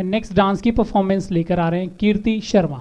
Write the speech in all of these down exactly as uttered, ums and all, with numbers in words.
Next dance की performance लेकर आ रहे हैं कीर्ति शर्मा।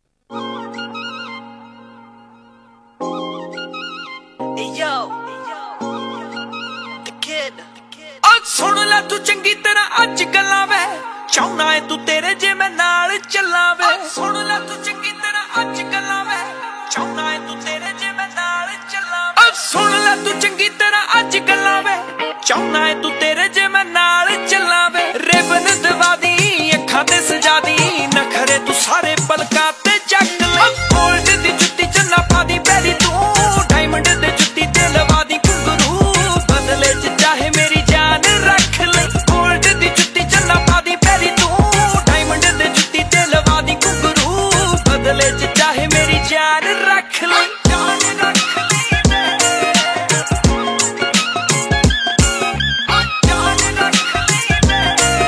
सुन ला तू चंगी तरह अज गल्लां वे, चाहना है तू तेरे जे मैं नाल चला वे। सुन ला तू चंगी तरह अज गल्लां वे, चाहना है तू तेरे जे मैं नाल चला वे। सुन ला तू चंगी तरह अज गल्लां वे, चाहना है तू तेरे जे मैं नाल चला वे। रिबन दवा दी अखां ते सजा दी, नखरे तू सारे पलकां ते चक ले। गोल्ड दी जुत्ती चन्ना पा दी पैरी तू, डायमंड दे जुत्ती ते लवा दी घुंघरू। बदले च चाहे मेरी जान रख ले, गोल्ड दी जुत्ती चन्ना पा दी पैरी तू, डायमंड दे जुत्ती ते लवा दी घुंघरू। बदले च चाहे मेरी जान रख ले, जान रख ले, जान रख ले।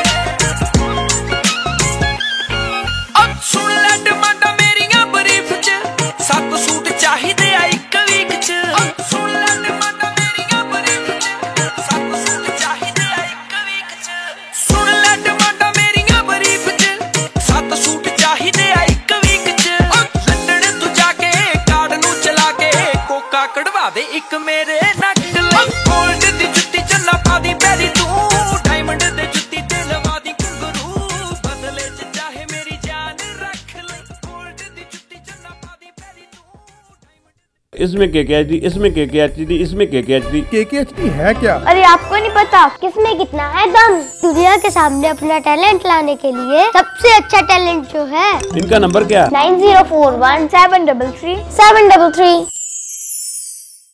अब सुन ले डिमांडां मेरियां बरीफ च, सत्त सूट चाहिदे आ इक वीक च। सुन ले डिमांडां मेरियां बरीफ च, सत्त सूट चाहिदे आ इक वीक च। सुन ले डिमांडां मेरियां बरीफ च, सत्त सूट चाहिदे आ इक वीक च। लंदन तू जाके कार्ड नू चला के, कोका कढवा दे इक मेरे नक ले। गोल्ड दी जुत्ती चन्ना पा दी पैरी तू, डायमंड दे जुत्ती ते लवा दी घुंघरू। बदले च चाहे मेरी जान रख ले, गोल्ड दी जुत्ती चन्ना पा दी पैरी तू। इसमें के के एच डी, इसमें के के एच डी, इसमें के के एच डी। के के एच डी है क्या? अरे आपको नहीं पता किसमें कितना है दम। दुनिया के सामने अपना टैलेंट लाने के लिए सबसे अच्छा टैलेंट जो है, इनका नंबर क्या? Nine zero four one seven double three seven double three.